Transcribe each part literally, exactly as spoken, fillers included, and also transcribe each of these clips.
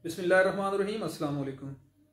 बिस्मिल्लाहिर्रहमानिर्रहीम, अस्सलाम वालेकुम।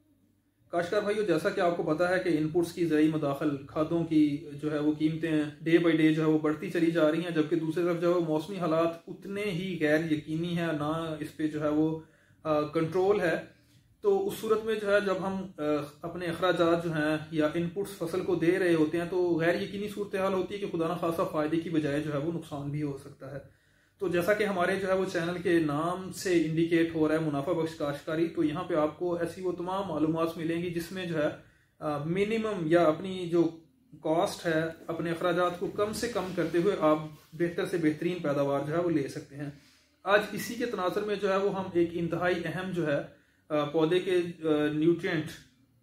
काश्तकार भाइयों, जैसा कि आपको पता है कि इनपुट्स की ज़रूरी मदाखल खादों की जो है वो कीमतें डे बाई डे जो है वो बढ़ती चली जा रही हैं, जबकि दूसरी तरफ जो है मौसमी हालात उतने ही गैर यकीनी हैं, ना इस पर जो है वो कंट्रोल है। तो उस सूरत में जो है जब हम आ, अपने अखराजात जो हैं या इनपुट्स फसल को दे रहे होते हैं तो गैर यकीनी सूरत हाल होती है कि खुदा न खासा फ़ायदे की बजाय जो है वो नुकसान भी हो सकता है। तो जैसा कि हमारे जो है वो चैनल के नाम से इंडिकेट हो रहा है मुनाफा बख्श काश्तकारी, तो यहाँ पे आपको ऐसी वो तमाम मालूमात मिलेंगी जिसमें जो है मिनिमम या अपनी जो कॉस्ट है अपने अखराजात को कम से कम करते हुए आप बेहतर से बेहतरीन पैदावार जो है वो ले सकते हैं। आज इसी के तनासर में जो है वो हम एक इंतहाई अहम जो है पौधे के न्यूट्रिएंट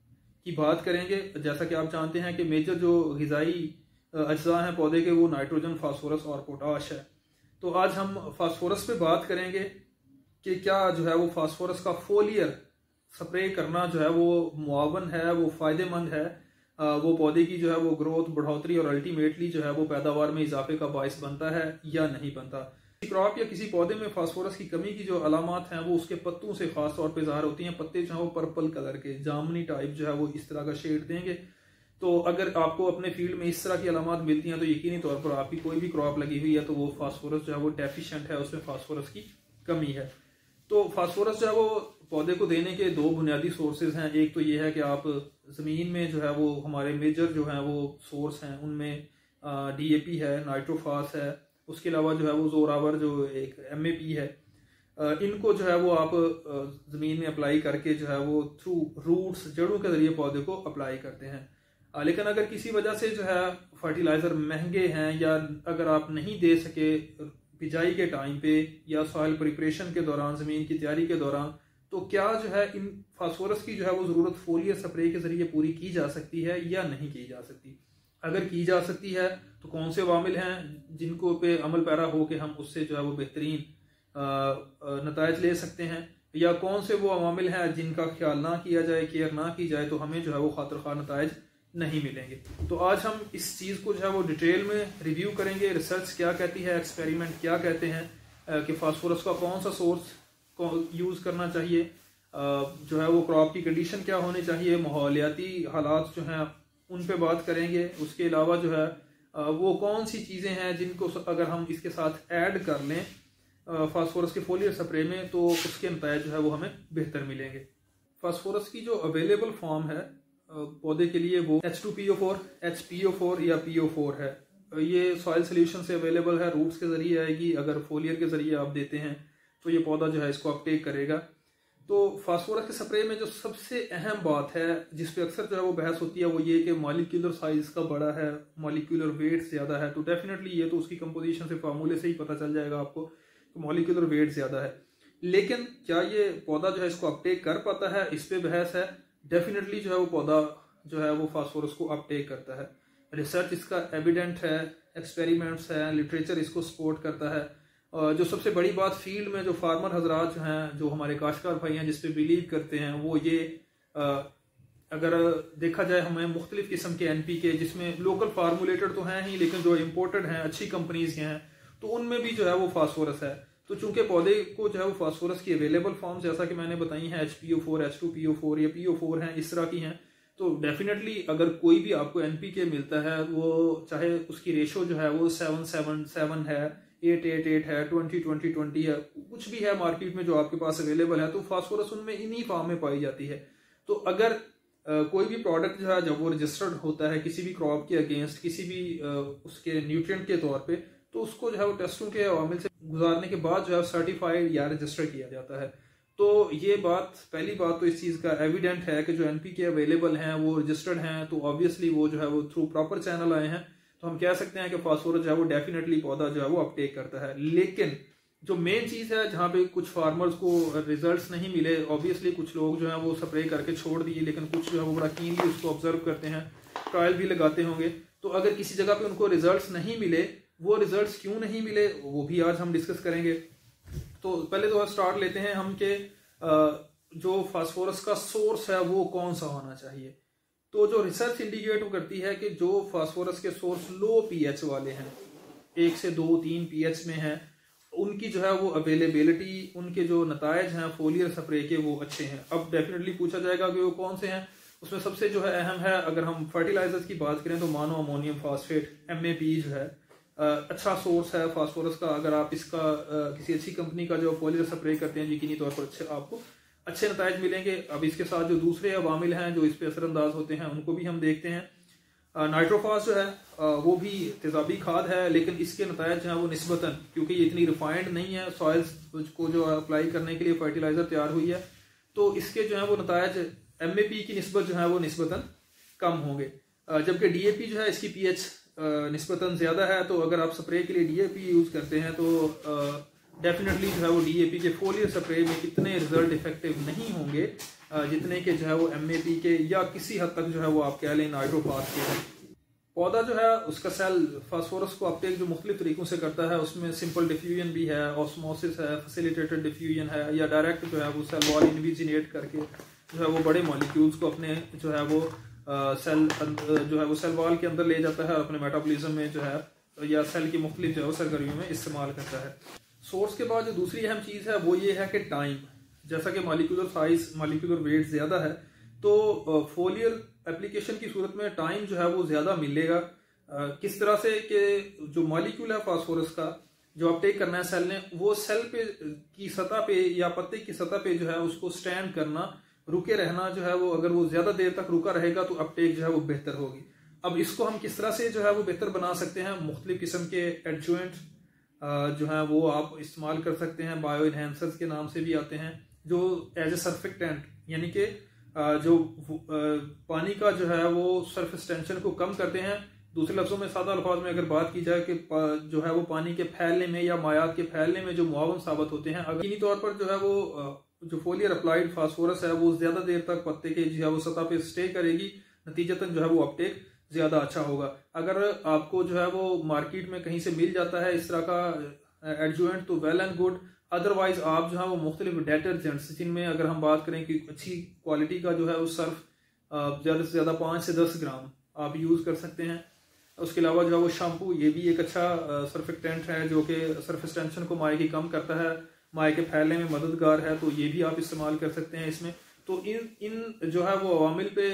की बात करेंगे। जैसा कि आप जानते हैं कि मेजर जो ग़िज़ाई अज्जा हैं पौधे के वो नाइट्रोजन, फास्फोरस और पोटाश है। तो आज हम फास्फोरस पे बात करेंगे कि क्या जो है वो फास्फोरस का फोलियर स्प्रे करना जो है वो मुआवन है, वो फ़ायदेमंद है, वो पौधे की जो है वो ग्रोथ, बढ़ोतरी और अल्टीमेटली जो है वो पैदावार में इजाफे का बायस बनता है या नहीं बनता। किसी क्रॉप या किसी पौधे में फास्फोरस की कमी की जो अलामात हैं वो उसके पत्तों से खास तौर पर ज़ाहिर होती हैं। पत्ते जो है वो पर्पल कलर के, जामनी टाइप जो है वो इस तरह का शेड देंगे। तो अगर आपको अपने फील्ड में इस तरह की अलामात मिलती हैं तो यकीनी तौर पर आपकी कोई भी क्रॉप लगी हुई है तो वो फास्फोरस जो है वो डेफिशिएंट है, उसमें फास्फोरस की कमी है। तो फास्फोरस जो है वो पौधे को देने के दो बुनियादी सोर्सेज हैं। एक तो ये है कि आप ज़मीन में जो है वो हमारे मेजर जो है वो सोर्स हैं उनमें डी ए पी है, नाइट्रोफास है, उसके अलावा जो है वो जोरावर जो एक एम ए पी है, इनको जो है वो आप ज़मीन में अप्लाई करके जो है वो थ्रू रूट्स, जड़ों के ज़रिए पौधे को अप्लाई करते हैं। लेकिन अगर किसी वजह से जो है फर्टिलाइज़र महंगे हैं या अगर आप नहीं दे सके बिजाई के टाइम पे या सॉइल प्रिपरेशन के दौरान, ज़मीन की तैयारी के दौरान, तो क्या जो है इन फास्फोरस की जो है वो ज़रूरत फोलियर स्प्रे के ज़रिए पूरी की जा सकती है या नहीं की जा सकती। अगर की जा सकती है तो कौन से वामिल हैं जिनको पे अमल पैरा हो के हम उससे जो है वो बेहतरीन नतायज ले सकते हैं, या कौन से वो अवामिल हैं जिनका ख्याल ना किया जाए, केयर ना की जाए तो हमें जो है वो खातिर खा नतायज नहीं मिलेंगे। तो आज हम इस चीज़ को जो है वो डिटेल में रिव्यू करेंगे। रिसर्च क्या कहती है, एक्सपेरिमेंट क्या कहते हैं कि फास्फोरस का कौन सा सोर्स को यूज़ करना चाहिए, जो है वो क्रॉप की कंडीशन क्या होनी चाहिए, माहौलियाती हालात जो हैं उन पे बात करेंगे। उसके अलावा जो है वो कौन सी चीज़ें हैं जिनको अगर हम इसके साथ ऐड कर लें फास्फोरस के फोलियर स्प्रे में तो उसके नतायज जो है वो हमें बेहतर मिलेंगे। फास्फोरस की जो अवेलेबल फॉर्म है पौधे के लिए वो H two P O four, H P O four या पी ओ फोर है। ये सॉइल सोल्यूशन से अवेलेबल है, रूट्स के जरिए आएगी। अगर फोलियर के जरिए आप देते हैं तो ये पौधा जो है इसको अपटेक करेगा। तो फास्फोरस के स्प्रे में जो सबसे अहम बात है जिस पे अक्सर जो है वो बहस होती है वो ये कि मॉलिक्यूलर साइज का बड़ा है, मॉलिक्यूलर वेट ज़्यादा है। तो डेफिनेटली ये तो उसकी कंपोजिशन से, फार्मूले से ही पता चल जाएगा आपको कि मॉलिक्यूलर वेट ज़्यादा है। लेकिन क्या ये पौधा जो है इसको अपटेक कर पाता है, इस पे बहस है। डेफिनेटली जो है वो पौधा जो है वो फास्फोरस को अपटेक करता है। रिसर्च इसका एविडेंट है, एक्सपेरिमेंट्स हैं, लिटरेचर इसको सपोर्ट करता है। जो सबसे बड़ी बात फील्ड में जो फार्मर हजरात जो हैं, जो हमारे काश्तकार भाई हैं जिस पे बिलीव करते हैं, वो ये अगर देखा जाए हमें मुख्तलिफ किस्म के एन पी के जिसमें लोकल फार्मूलेटर तो हैं ही, लेकिन जो इम्पोर्टेड हैं अच्छी कंपनीज के हैं तो उनमें भी जो है वो फास्फोरस है। तो चूंकि पौधे को जो है वो फास्फोरस की अवेलेबल फॉर्म जैसा कि मैंने बताई हैं H P O four, H two P O four या पी ओ फोर हैं, इस तरह की हैं। तो डेफिनेटली अगर कोई भी आपको एन पी के मिलता है वो चाहे उसकी रेशो जो है वो सेवन सेवन सेवन है, एट एट एट है, ट्वेंटी ट्वेंटी ट्वेंटी है, कुछ भी है मार्केट में जो आपके पास अवेलेबल है, तो फास्फोरस उनमें इन्हीं फॉर्म में पाई जाती है। तो अगर आ, कोई भी प्रोडक्ट जो है जब वो रजिस्टर्ड होता है किसी भी क्रॉप के अगेंस्ट, किसी भी आ, उसके न्यूट्रिएंट के तौर पे, तो उसको जो है वो टेस्टों के अवामिल से गुजारने के बाद जो है सर्टिफाइड या रजिस्टर किया जाता है। तो ये बात, पहली बात तो इस चीज़ का एविडेंट है कि जो एन पी के अवेलेबल हैं वो रजिस्टर्ड हैं, तो ऑब्वियसली वो जो है वो थ्रू प्रॉपर चैनल आए हैं। तो हम कह सकते हैं कि फास्फोरस जो है वो डेफिनेटली पौधा जो है वो अपटेक करता है। लेकिन जो मेन चीज़ है जहाँ पे कुछ फार्मर्स को रिजल्ट्स नहीं मिले, ऑब्वियसली कुछ लोग जो है वो स्प्रे करके छोड़ दिए, लेकिन कुछ जो है वो बड़ा कीनली उसको ऑब्जर्व करते हैं, ट्रायल भी लगाते होंगे। तो अगर किसी जगह पे उनको रिजल्ट्स नहीं मिले, वो रिजल्ट्स क्यों नहीं मिले वो भी आज हम डिस्कस करेंगे। तो पहले तो स्टार्ट लेते हैं हम के जो फास्फोरस का सोर्स है वो कौन सा होना चाहिए। तो जो रिसर्च इंडिकेट करती है कि जो फास्फोरस के सोर्स लो पीएच वाले हैं, एक से दो तीन पीएच में हैं, उनकी जो है वो अवेलेबिलिटी, उनके जो नतायज हैं फोलियर स्प्रे के वो अच्छे हैं। अब डेफिनेटली पूछा जाएगा कि वो कौन से हैं। उसमें सबसे जो है अहम है, अगर हम फर्टिलाइजर्स की बात करें तो mono ammonium phosphate M A P जो है अच्छा सोर्स है फास्फोरस का। अगर आप इसका किसी अच्छी कंपनी का जो फोलियर स्प्रे करते हैं यकीनी तौर पर अच्छे आपको अच्छे नतायज मिलेंगे। अब इसके साथ जो दूसरे अवामिल हैं जो इस पर असरअंदाज होते हैं उनको भी हम देखते हैं। नाइट्रोफास जो है वो भी तेजाबी खाद है, लेकिन इसके नतायज जो है वो निस्बतन, क्योंकि ये इतनी रिफाइंड नहीं है, सॉइल्स को जो अप्लाई करने के लिए फर्टिलाइजर तैयार हुई है, तो इसके जो है वो नतायज एम ए पी की निस्बत जो है वो निस्बतन कम होंगे। जबकि डी ए पी जो है इसकी पी एच निस्बतन ज्यादा है, तो अगर आप स्प्रे के लिए डी ए पी यूज करते हैं तो डेफिनेटली जो है वो डी ए पी के फोलियर स्प्रे में इतने रिजल्ट इफेक्टिव नहीं होंगे जितने के जो है वो एम ए पी के, या किसी हद तक जो है वो आप कह लें नाइट्रोफास के हैं। पौधा जो है उसका सेल फास्फोरस को अपटेक जो मुख्तलिफ तरीकों से करता है, उसमें सिंपल डिफ्यूजन भी है, ऑस्मोसिस है, फैसिलिटेटेड डिफ्यूजन है, या डायरेक्ट जो है वो सेल वॉल इन्विजिनेट करके जो है वो बड़े मॉलिक्यूल्स को अपने जो है वो आ, सेल जो है वो सेल वॉल के अंदर ले जाता है, अपने मेटाबॉलिज्म में जो है या सेल की मुख्तलिफ जो है सरगर्मियों में इस्तेमाल करता है। सोर्स के बाद जो दूसरी अहम चीज़ है वो ये है कि टाइम। जैसा कि मॉलिक्यूलर साइज मॉलिक्यूलर वेट ज़्यादा है, तो फोलियर एप्लीकेशन की सूरत में टाइम जो है वो ज़्यादा मिलेगा। किस तरह से कि जो मॉलिक्यूल है फास्फोरस का जो अपटेक करना है सेल ने, वो सेल पे की सतह पे या पत्ते की सतह पे जो है उसको स्टैंड करना, रुके रहना जो है वो, अगर वो ज्यादा देर तक रुका रहेगा तो अपटेक जो है वो बेहतर होगी। अब इसको हम किस तरह से जो है वो बेहतर बना सकते हैं, मुख्तलिफ किस्म के एडजुएंट जो है वो आप इस्तेमाल कर सकते हैं। बायो इनहेंसर्स के नाम से भी आते हैं, जो एज ए सर्फेक्टेंट, यानी कि जो पानी का जो है वो सरफेस टेंशन को कम करते हैं। दूसरे लफ्जों में, सादा अल्फाज में अगर बात की जाए कि जो है वो पानी के फैलने में या मायात के फैलने में जो मुआवन साबित होते हैं। यकीनी तौर पर जो है वो जो फोलियर अप्लाइड फास्फोरस है वो ज्यादा देर तक पत्ते के जो है वो सतह पे स्टे करेगी, नतीजतन जो है वो अपटेक ज्यादा अच्छा होगा। अगर आपको जो है वो मार्केट में कहीं से मिल जाता है इस तरह का एडजुएंट तो वेल एंड गुड, अदरवाइज आप जो है वो मुख्तलिफ डिटर्जेंट्स, जिनमें अगर हम बात करें कि अच्छी क्वालिटी का जो है वो सर्फ ज्यादा से ज्यादा पाँच से दस ग्राम आप यूज कर सकते हैं। उसके अलावा जो है वो शैम्पू, ये भी एक अच्छा सर्फेक्टेंट है जो कि सरफेस टेंशन को माए की कम करता है, माए के फैलने में मददगार है, तो ये भी आप इस्तेमाल कर सकते हैं इसमें। तो इन इन जो है वो अवामिल पे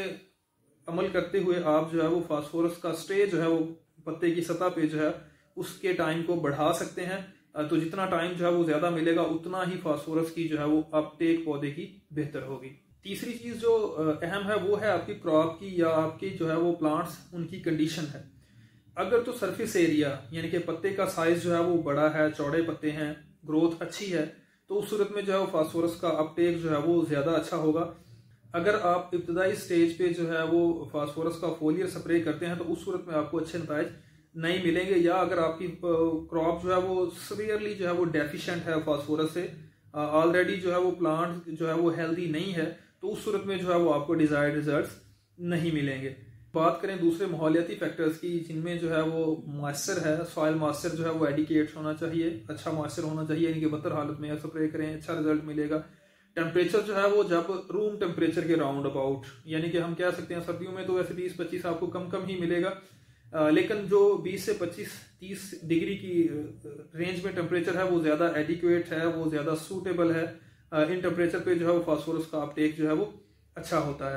अमल करते हुए आप जो है वो फास्फोरस का स्टे जो है वो पत्ते की सतह पे जो है उसके टाइम को बढ़ा सकते हैं। तो जितना टाइम जो है वो ज्यादा मिलेगा उतना ही फास्फोरस की जो है वो अपटेक पौधे की बेहतर होगी। तीसरी चीज जो अहम है वो है आपकी क्रॉप की या आपकी जो है वो प्लांट्स, उनकी कंडीशन है। अगर तो सरफेस एरिया यानी कि पत्ते का साइज जो है वो बड़ा है, चौड़े पत्ते हैं, ग्रोथ अच्छी है, तो उस सूरत में जो है वो फास्फोरस का अपटेक जो है वो ज्यादा अच्छा होगा। अगर आप इब्तदाई स्टेज पे जो है वो फास्फोरस का फोलियर स्प्रे करते हैं तो उस सूरत में आपको अच्छे नताइज नहीं मिलेंगे। या अगर आपकी क्रॉप जो है वो सीवियरली जो है वो डेफिशिएंट है फास्फोरस से, ऑलरेडी जो है वो प्लांट जो है वो हेल्दी नहीं है, तो उस सूरत में जो है वो आपको डिजायर्ड रिजल्ट्स नहीं मिलेंगे। बात करें दूसरे माहौलियाती फैक्टर्स की, जिनमें जो है वो मॉइस्चर है, सॉइल मॉइस्चर जो है वो एडिकेट होना चाहिए, अच्छा मॉइस्चर होना चाहिए, यानी कि बदतर हालत में स्प्रे करें, अच्छा रिजल्ट मिलेगा। टेम्परेचर जो है वो जब रूम टेम्परेचर के राउंड अबाउट, यानी कि हम कह सकते हैं सर्दियों में तो वैसे बीस पच्चीस आपको कम कम ही मिलेगा, आ, लेकिन जो बीस से पच्चीस तीस डिग्री की रेंज में टेम्परेचर है वो ज्यादा एडिक्वेट है, वो ज्यादा सूटेबल है। आ, इन टेम्परेचर पे जो है वो फास्फोरस का अपटेक जो है वो अच्छा होता है।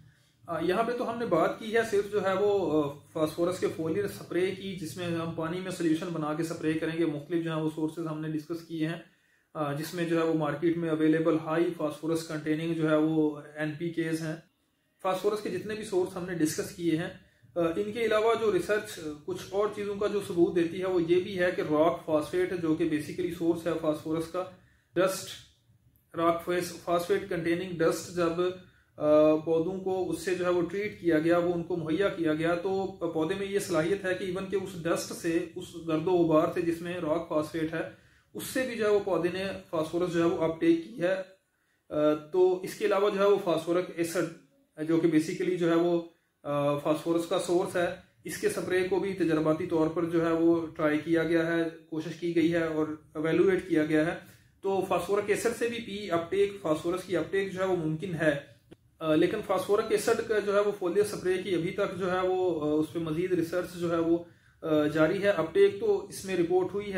यहाँ पे तो हमने बात की है सिर्फ जो है वो फास्फोरस के फोलियर स्प्रे की, जिसमें हम पानी में सोल्यूशन बना के स्प्रे करेंगे। मुख्तलिफ जो है वो सोर्सेज हमने डिस्कस किए हैं, जिसमें जो है वो मार्केट में अवेलेबल हाई फास्फोरस कंटेनिंग जो है वो एनपीकेज हैं। फास्फोरस के जितने भी सोर्स हमने डिस्कस किए हैं, इनके अलावा जो रिसर्च कुछ और चीज़ों का जो सबूत देती है वो ये भी है कि रॉक फास्फेट जो कि बेसिकली सोर्स है फास्फोरस का, dust rock phosphate containing dust जब पौधों को उससे जो है वो ट्रीट किया गया, वो उनको मुहैया किया गया, तो पौधे में ये सलाहियत है कि इवन के उस डस्ट से, उस गर्दो गुबार से जिसमें रॉक फास्फेट है, उससे भी जो है वो पौधे ने फास्फोरस जो है वो अपटेक की है। तो इसके अलावा जो है वो फास्फोरिक एसिड जो कि बेसिकली जो है वो फास्फोरस का सोर्स है, इसके स्प्रे को भी तजर्बाती तौर पर जो है वो ट्राई किया गया है, कोशिश की गई है और एवेलुएट किया गया है। तो फास्फोरिक एसिड से भी पी अपटेक, फास्फोरस की अपटेक जो है वो मुमकिन है। Uh, लेकिन फास्फोरिक एसिड का जो है वो फोलियर स्प्रे की अभी तक जो है वो uh, उस पर मजीद रिसर्च जो है वो uh, जारी है। अपटेक तो इसमें रिपोर्ट हुई है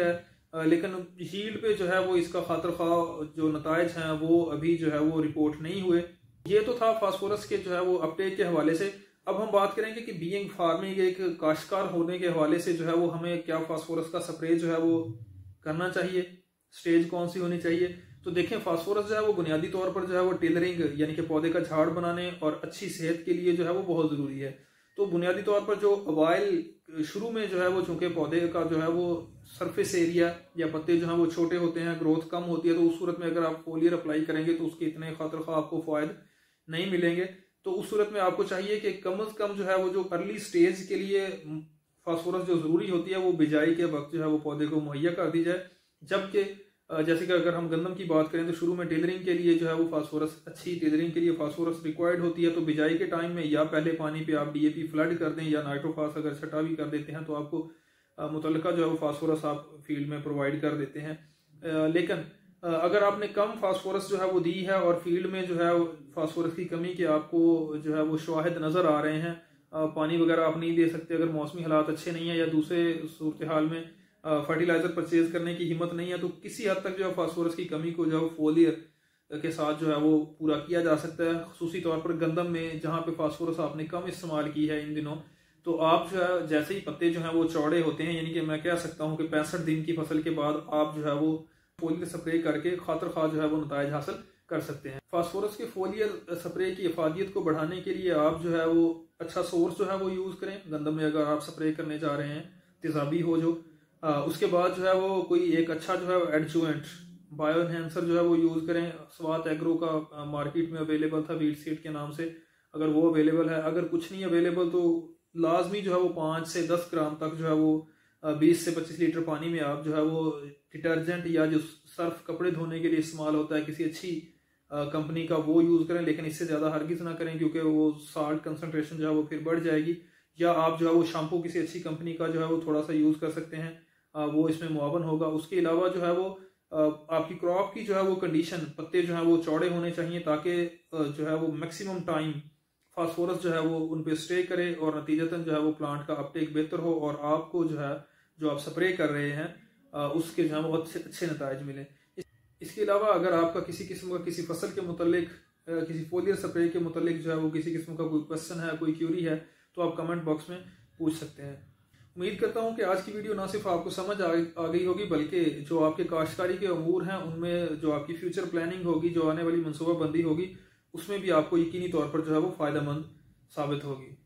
लेकिन यील्ड पे जो है वो इसका खातर खा जो नताइज हैं वो अभी जो है वो रिपोर्ट नहीं हुए। ये तो था फास्फोरस के जो है वो अपटेक के हवाले से। अब हम बात करेंगे कि बीइंग फार्मिंग एक काश्तकार होने के हवाले से जो है वो हमें क्या फास्फोरस का स्प्रे जो है वो करना चाहिए, स्टेज कौन सी होनी चाहिए। तो देखें, फास्फोरस जो है वो बुनियादी तौर पर जो है वो टेलरिंग यानी कि पौधे का झाड़ बनाने और अच्छी सेहत के लिए जो है वो बहुत ज़रूरी है। तो बुनियादी तौर पर जो अवाइल शुरू में जो है वो चूंकि पौधे का जो है वो सरफेस एरिया या पत्ते जो है वो छोटे होते हैं, ग्रोथ कम होती है, तो उस सूरत में अगर आप फोलियर अप्लाई करेंगे तो उसके इतने खातर खा आपको फायदे नहीं मिलेंगे। तो उस सूरत में आपको चाहिए कि कम अज कम जो है वो जो अर्ली स्टेज के लिए फास्फोरस जो जरूरी होती है वो बिजाई के वक्त जो है वो पौधे को मुहैया कर दी जाए। जबकि जैसे कि अगर हम गंदम की बात करें तो शुरू में टेलरिंग के लिए जो है वो फास्फोरस अच्छी टेलरिंग के लिए फास्फोरस रिक्वायर्ड होती है। तो बिजाई के टाइम में या पहले पानी पे आप डीएपी फ्लड कर दें या नाइट्रोफास अगर छटा भी कर देते हैं तो आपको मुतल्लिका जो है वो फास्फोरस आप फील्ड में प्रोवाइड कर देते हैं। लेकिन अगर आपने कम फास्फोरस जो है वो दी है और फील्ड में जो है फास्फोरस की कमी के आपको जो है वो शवाहिद नजर आ रहे हैं, पानी वगैरह आप नहीं दे सकते, अगर मौसमी हालात अच्छे नहीं है या दूसरे सूरत हाल में फर्टिलाइजर परचेज करने की हिम्मत नहीं है, तो किसी हद तक जो है फास्फोरस की कमी को जो है फोलियर के साथ जो है वो पूरा किया जा सकता है। खुसूसी तौर पर गंदम में जहाँ पे फास्फोरस आपने कम इस्तेमाल की है इन दिनों, तो आप जो है जैसे ही पत्ते जो है वो चौड़े होते हैं, यानी कि मैं कह सकता हूँ कि पैंसठ दिन की फसल के बाद आप जो है वो फोलियर स्प्रे करके खातर खा जो है वो नताइज हासिल कर सकते हैं। फास्फोरस के फोलियर स्प्रे की इफादियत को बढ़ाने के लिए आप जो है वो अच्छा सोर्स जो है वो यूज करें। गंदम में अगर आप स्प्रे करने जा रहे हैं तेजाबी हो जो, आ, उसके बाद जो है वो कोई एक अच्छा जो है एडजुवेंट बायो एनहेंसर जो है वो यूज करें। स्वात एग्रो का मार्केट में अवेलेबल था वीट सीड के नाम से, अगर वो अवेलेबल है। अगर कुछ नहीं अवेलेबल तो लाजमी जो है वो पाँच से दस ग्राम तक जो है वो बीस से पच्चीस लीटर पानी में आप जो है वो डिटर्जेंट या जो सर्फ कपड़े धोने के लिए इस्तेमाल होता है किसी अच्छी कंपनी का वो यूज करें, लेकिन इससे ज्यादा हरगिज ना करें क्योंकि वो साल्ट कंसंट्रेशन जो है वो फिर बढ़ जाएगी। या आप जो है वो शैम्पू किसी अच्छी कंपनी का जो है वो थोड़ा सा यूज कर सकते हैं, वो इसमें मुआवन होगा। उसके अलावा जो है वो आपकी क्रॉप की जो है वो कंडीशन, पत्ते जो है वो चौड़े होने चाहिए ताकि जो है वो मैक्सिमम टाइम फास्फोरस जो है वो उन पे स्टे करे और नतीजतन जो है वो प्लांट का अपटेक बेहतर हो और आपको जो है जो आप स्प्रे कर रहे हैं उसके जो है वो अच्छे अच्छे नताइज मिले। इसके अलावा अगर आपका किसी किस्म का किसी फसल के मुतालिक किसी फोलियर स्प्रे के मुतालिक जो है वो किसी किस्म का कोई क्वेश्चन है, कोई क्यूरी है, तो आप कमेंट बॉक्स में पूछ सकते हैं। उम्मीद करता हूँ कि आज की वीडियो ना सिर्फ आपको समझ आ गई होगी बल्कि जो आपके काश्तकारी के अमूर हैं उनमें जो आपकी फ्यूचर प्लानिंग होगी, जो आने वाली मनसूबाबंदी होगी, उसमें भी आपको यकीनी तौर पर जो है वो फायदेमंद साबित होगी।